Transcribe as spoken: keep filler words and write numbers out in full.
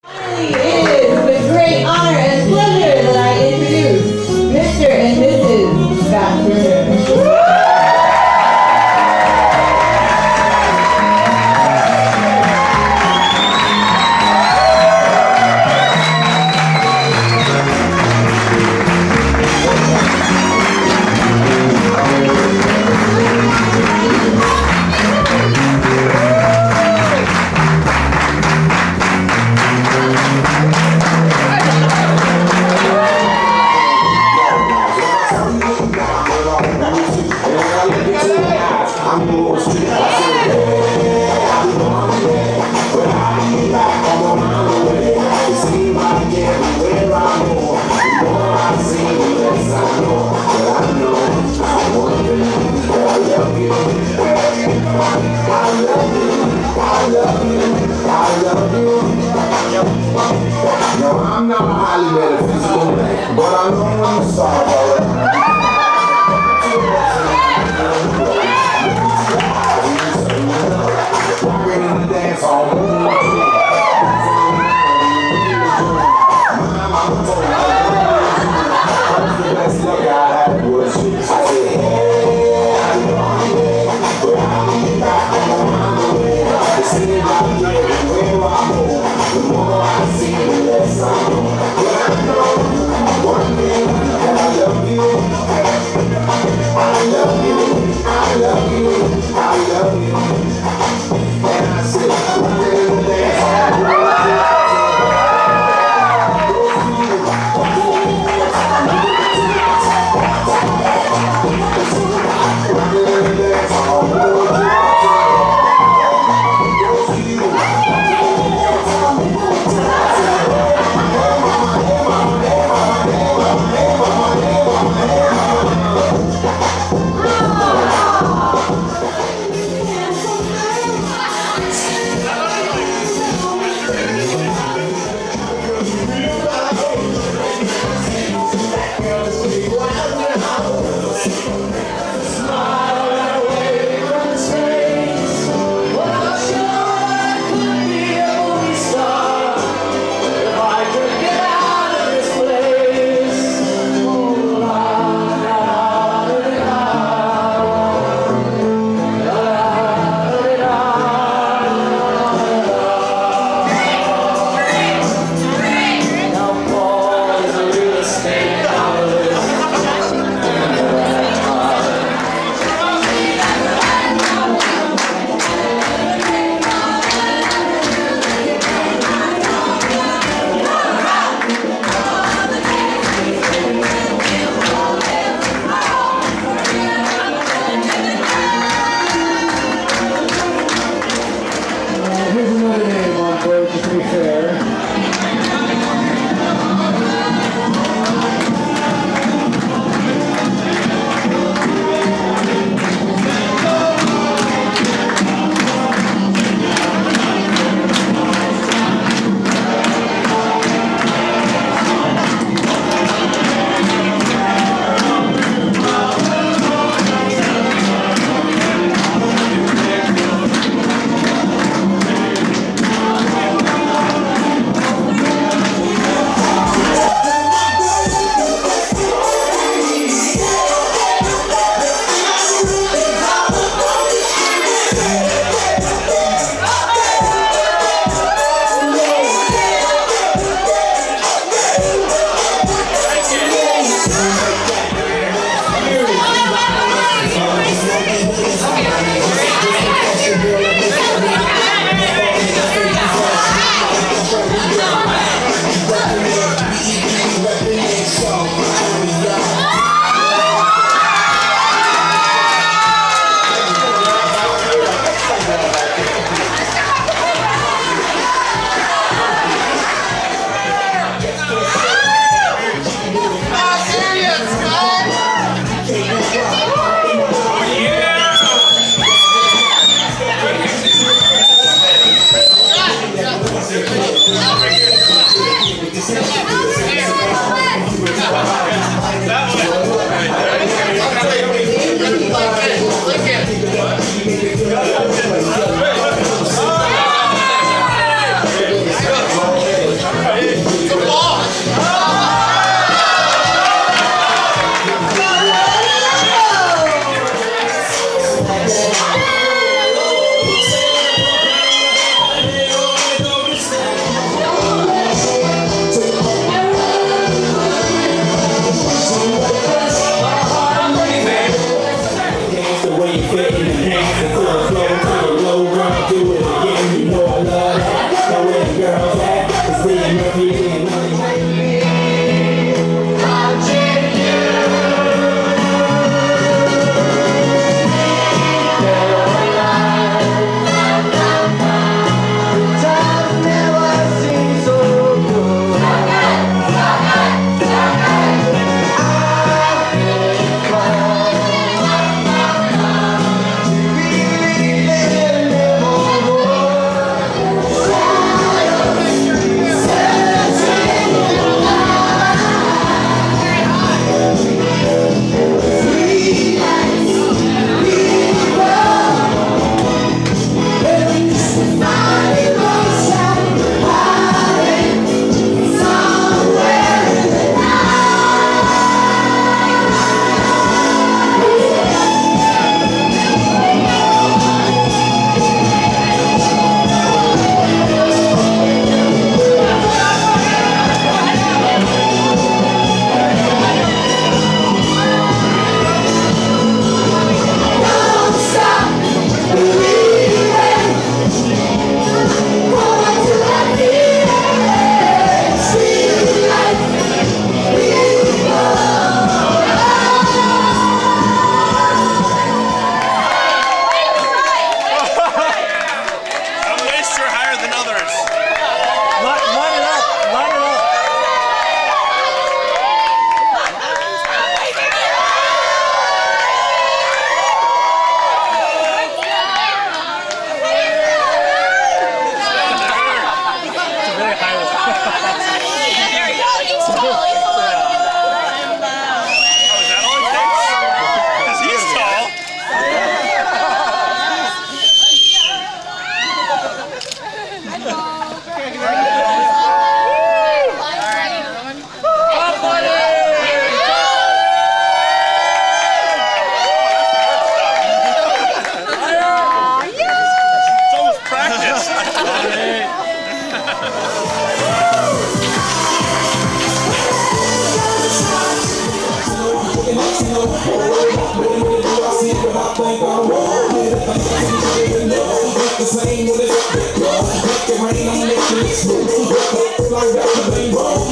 Finally, it is with great honor and pleasure that I introduce Mister and Missus Scott Turner. No, I'm not a highly metaphysical man, but I know when to start already. Ready to dance all over. My mama told me the best luck I had was I said, hey, I know I'm ready, but I'll be back on my way. The city I live and where I go, the more I see, the less I know. But I know one thing, that I love you. I love you, I love you, I love you. And I said, we're gonna dance all over. think I'm wrong. If I think you know, it's the same with this. Make it rain, I'm making it smooth. Like that's the main road.